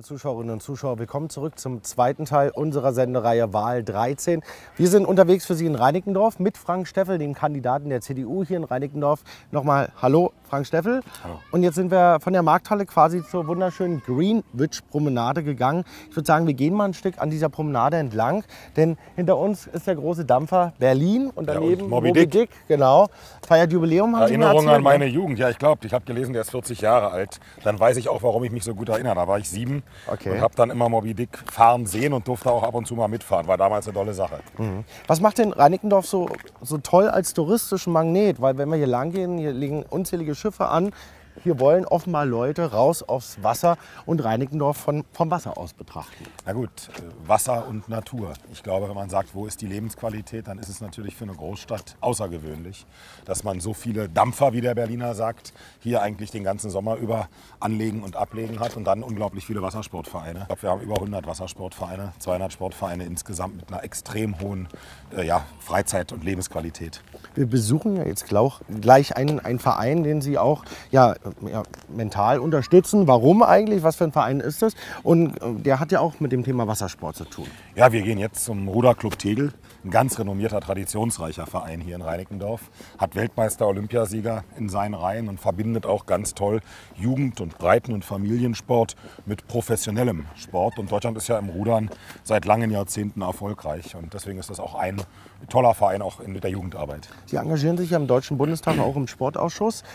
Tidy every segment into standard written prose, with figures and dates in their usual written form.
Zuschauerinnen und Zuschauer, willkommen zurück zum zweiten Teil unserer Sendereihe Wahl 13. Wir sind unterwegs für Sie in Reinickendorf mit Frank Steffel, dem Kandidaten der CDU hier in Reinickendorf. Nochmal hallo Frank Steffel. Hallo. Und jetzt sind wir von der Markthalle quasi zur wunderschönen Greenwich-Promenade gegangen. Ich würde sagen, wir gehen mal ein Stück an dieser Promenade entlang, denn hinter uns ist der große Dampfer Berlin und daneben Moby Dick. Genau, feiert Jubiläum. Erinnerung an meine Jugend. Ja, ich glaube, ich habe gelesen, der ist 40 Jahre alt. Dann weiß ich auch, warum ich mich so gut erinnere. Da war ich 7 und habe dann immer Moby Dick fahren sehen und durfte auch ab und zu mal mitfahren. War damals eine tolle Sache. Mhm. Was macht denn Reinickendorf so toll als touristischen Magnet? Weil wenn wir hier lang gehen, hier liegen unzählige Schiffe an. Hier wollen offenbar Leute raus aufs Wasser und Reinickendorf vom Wasser aus betrachten. Na gut, Wasser und Natur. Ich glaube, wenn man sagt, wo ist die Lebensqualität, dann ist es natürlich für eine Großstadt außergewöhnlich, dass man so viele Dampfer, wie der Berliner sagt, hier eigentlich den ganzen Sommer über anlegen und ablegen hat und dann unglaublich viele Wassersportvereine. Ich glaube, wir haben über 100 Wassersportvereine, 200 Sportvereine insgesamt mit einer extrem hohen Freizeit- und Lebensqualität. Wir besuchen ja jetzt gleich einen Verein, den Sie auch mental unterstützen. Warum eigentlich? Was für ein Verein ist das? Und der hat ja auch mit dem Thema Wassersport zu tun. Ja, wir gehen jetzt zum Ruderclub Tegel. Ein ganz renommierter, traditionsreicher Verein hier in Reinickendorf. Hat Weltmeister, Olympiasieger in seinen Reihen und verbindet auch ganz toll Jugend- und Breiten- und Familiensport mit professionellem Sport. Und Deutschland ist ja im Rudern seit langen Jahrzehnten erfolgreich. Und deswegen ist das auch ein toller Verein, auch mit der Jugendarbeit. Sie engagieren sich ja im Deutschen Bundestag auch im Sportausschuss.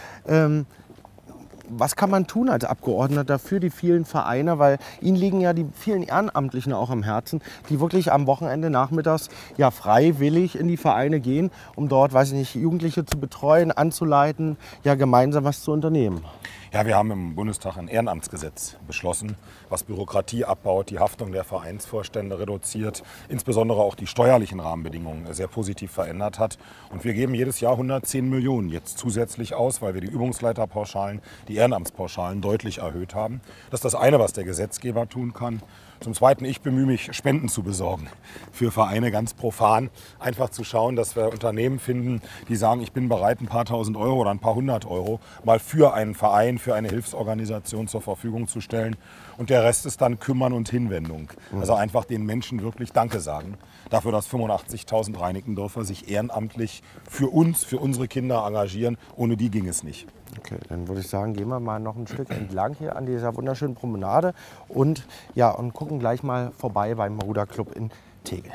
Was kann man tun als Abgeordneter für die vielen Vereine? Weil Ihnen liegen ja die vielen Ehrenamtlichen auch am Herzen, die wirklich am Wochenende nachmittags freiwillig in die Vereine gehen, um dort, Jugendliche zu betreuen, anzuleiten, gemeinsam was zu unternehmen. Ja, wir haben im Bundestag ein Ehrenamtsgesetz beschlossen, was Bürokratie abbaut, die Haftung der Vereinsvorstände reduziert, insbesondere auch die steuerlichen Rahmenbedingungen sehr positiv verändert hat. Und wir geben jedes Jahr 110 Millionen jetzt zusätzlich aus, weil wir die Übungsleiterpauschalen, die Ehrenamtspauschalen deutlich erhöht haben. Das ist das eine, was der Gesetzgeber tun kann. Zum Zweiten, ich bemühe mich, Spenden zu besorgen für Vereine, ganz profan. Einfach zu schauen, dass wir Unternehmen finden, die sagen, ich bin bereit, ein paar tausend Euro oder ein paar hundert Euro mal für einen Verein, für eine Hilfsorganisation zur Verfügung zu stellen. Und der Rest ist dann Kümmern und Hinwendung. Also einfach den Menschen wirklich Danke sagen. Dafür, dass 85.000 Reinickendorfer sich ehrenamtlich für uns, für unsere Kinder engagieren. Ohne die ging es nicht. Okay, dann würde ich sagen, gehen wir mal noch ein Stück entlang hier an dieser wunderschönen Promenade und gucken gleich mal vorbei beim Ruderclub in Tegel.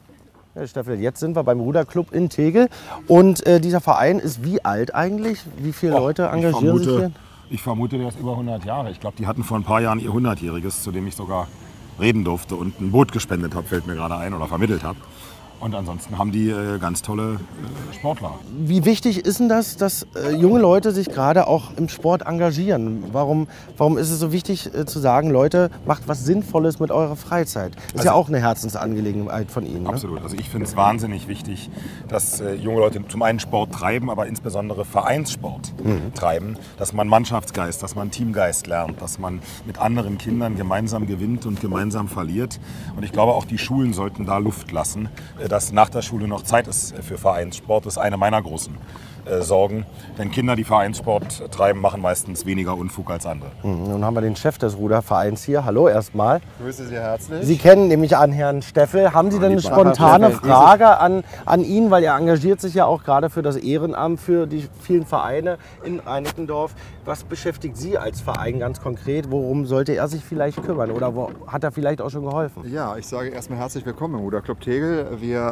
Ja, Steffel, jetzt sind wir beim Ruderclub in Tegel und dieser Verein ist wie alt eigentlich? Wie viele Leute engagieren sich hier? Ich vermute, der ist über 100 Jahre. Ich glaube, die hatten vor ein paar Jahren ihr 100-jähriges, zu dem ich sogar reden durfte und ein Boot gespendet habe, fällt mir gerade ein, oder vermittelt habe. Und ansonsten haben die ganz tolle Sportler. Wie wichtig ist denn das, dass junge Leute sich gerade auch im Sport engagieren? Warum ist es so wichtig zu sagen, Leute, macht was Sinnvolles mit eurer Freizeit? Ist ja auch eine Herzensangelegenheit von Ihnen. Absolut. Also ich finde es wahnsinnig wichtig, dass junge Leute zum einen Sport treiben, aber insbesondere Vereinssport treiben. Dass man Mannschaftsgeist, dass man Teamgeist lernt, dass man mit anderen Kindern gemeinsam gewinnt und gemeinsam verliert. Und ich glaube, auch die Schulen sollten da Luft lassen, dass nach der Schule noch Zeit ist für Vereinssport. Das ist eine meiner großen Sorgen. Denn Kinder, die Vereinssport treiben, machen meistens weniger Unfug als andere. Nun haben wir den Chef des Rudervereins hier. Hallo erstmal. Grüße Sie herzlich. Sie kennen nämlich an Herrn Steffel. Haben Sie denn eine spontane Frage an ihn? Weil er engagiert sich ja auch gerade für das Ehrenamt, für die vielen Vereine in Reinickendorf. Was beschäftigt Sie als Verein ganz konkret? Worum sollte er sich vielleicht kümmern? Oder hat er vielleicht auch schon geholfen? Ja, ich sage erstmal herzlich willkommen im Ruderclub Tegel.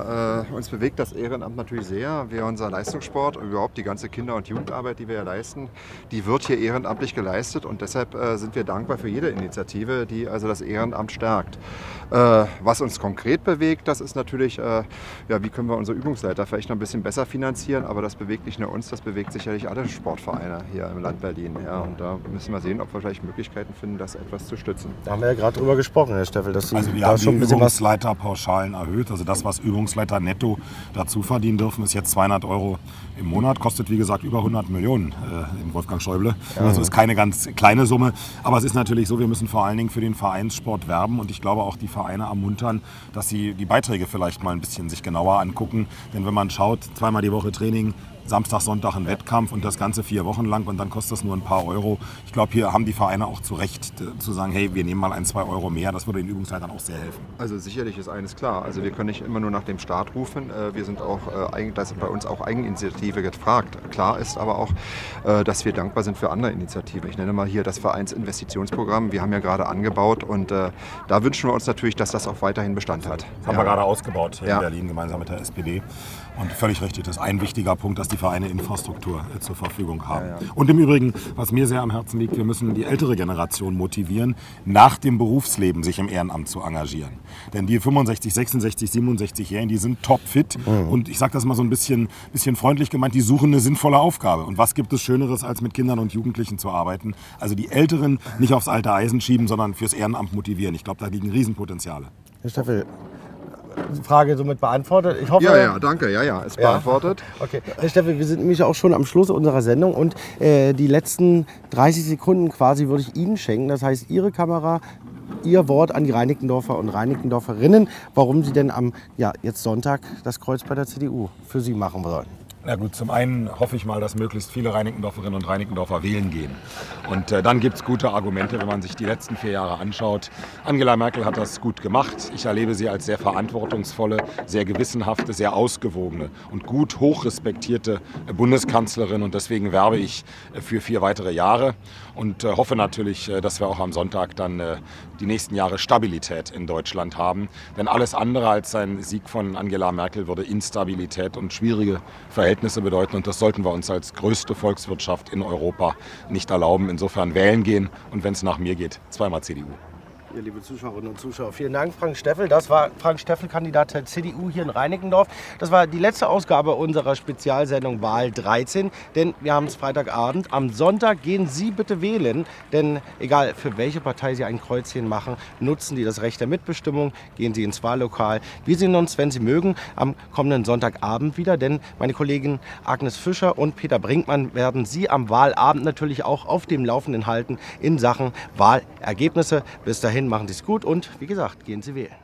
Uns bewegt das Ehrenamt natürlich sehr. Unser Leistungssport, überhaupt die ganze Kinder- und Jugendarbeit, die wir ja leisten, die wird hier ehrenamtlich geleistet. Und deshalb sind wir dankbar für jede Initiative, die also das Ehrenamt stärkt. Was uns konkret bewegt, das ist natürlich, wie können wir unsere Übungsleiter vielleicht noch ein bisschen besser finanzieren. Aber das bewegt nicht nur uns, das bewegt sicherlich alle Sportvereine hier im Land Berlin. Ja, und da müssen wir sehen, ob wir vielleicht Möglichkeiten finden, das etwas zu stützen. Da haben wir ja gerade drüber gesprochen, Herr Steffel. Dass also wir haben die Übungsleiterpauschalen erhöht. Also das, was Übungsleiter netto dazu verdienen dürfen, ist jetzt 200 € im Monat. Kostet, wie gesagt, über 100 Millionen in Wolfgang Schäuble. Also ist keine ganz kleine Summe. Aber es ist natürlich so, wir müssen vor allen Dingen für den Vereinssport werben. Und ich glaube auch die Vereine ermuntern, dass sie die Beiträge vielleicht mal ein bisschen sich genauer angucken. Denn wenn man schaut, zweimal die Woche Training, Samstag, Sonntag ein Wettkampf und das Ganze 4 Wochen lang und dann kostet das nur ein paar Euro. Ich glaube, hier haben die Vereine auch zu Recht zu sagen, hey, wir nehmen mal 1, 2 Euro mehr. Das würde den Übungsleitern auch sehr helfen. Also sicherlich ist eines klar. Also wir können nicht immer nur nach dem Staat rufen. Wir sind auch, da ist bei uns auch Eigeninitiative gefragt. Klar ist aber auch, dass wir dankbar sind für andere Initiativen. Ich nenne mal hier das Vereinsinvestitionsprogramm. Wir haben ja gerade angebaut und da wünschen wir uns natürlich, dass das auch weiterhin Bestand hat. Das haben wir gerade ausgebaut in Berlin gemeinsam mit der SPD. Und völlig richtig, das ist ein wichtiger Punkt, dass die Vereine Infrastruktur zur Verfügung haben. Und im Übrigen, was mir sehr am Herzen liegt, wir müssen die ältere Generation motivieren, nach dem Berufsleben sich im Ehrenamt zu engagieren. Denn die 65, 66, 67-Jährigen, die sind topfit. Und ich sage das mal so ein bisschen freundlich gemeint, die suchen eine sinnvolle Aufgabe. Und was gibt es Schöneres, als mit Kindern und Jugendlichen zu arbeiten? Also die Älteren nicht aufs alte Eisen schieben, sondern fürs Ehrenamt motivieren. Ich glaube, da liegen Riesenpotenziale. Herr Steffel, Frage somit beantwortet. Ich hoffe, danke. Ist beantwortet. Okay. Herr Steffel, wir sind nämlich auch schon am Schluss unserer Sendung und die letzten 30 Sekunden quasi würde ich Ihnen schenken. Das heißt, Ihre Kamera, Ihr Wort an die Reinickendorfer und Reinickendorferinnen, warum Sie denn am jetzt Sonntag das Kreuz bei der CDU für Sie machen wollen. Na gut, zum einen hoffe ich mal, dass möglichst viele Reinickendorferinnen und Reinickendorfer wählen gehen. Und dann gibt es gute Argumente, wenn man sich die letzten 4 Jahre anschaut. Angela Merkel hat das gut gemacht. Ich erlebe sie als sehr verantwortungsvolle, sehr gewissenhafte, sehr ausgewogene und gut hochrespektierte Bundeskanzlerin. Und deswegen werbe ich für 4 weitere Jahre und hoffe natürlich, dass wir auch am Sonntag dann die nächsten Jahre Stabilität in Deutschland haben. Denn alles andere als ein Sieg von Angela Merkel würde Instabilität und schwierige Verhältnisse bedeuten. Und das sollten wir uns als größte Volkswirtschaft in Europa nicht erlauben. Insofern wählen gehen und wenn es nach mir geht, zweimal CDU. Ihr liebe Zuschauerinnen und Zuschauer, vielen Dank, Frank Steffel. Das war Frank Steffel, Kandidat der CDU hier in Reinickendorf. Das war die letzte Ausgabe unserer Spezialsendung Wahl 13, denn wir haben es Freitagabend. Am Sonntag gehen Sie bitte wählen, denn egal für welche Partei Sie ein Kreuzchen machen, nutzen Sie das Recht der Mitbestimmung, gehen Sie ins Wahllokal. Wir sehen uns, wenn Sie mögen, am kommenden Sonntagabend wieder, denn meine Kollegen Agnes Fischer und Peter Brinkmann werden Sie am Wahlabend natürlich auch auf dem Laufenden halten in Sachen Wahlergebnisse. Bis dahin machen Sie es gut und wie gesagt, gehen Sie wählen.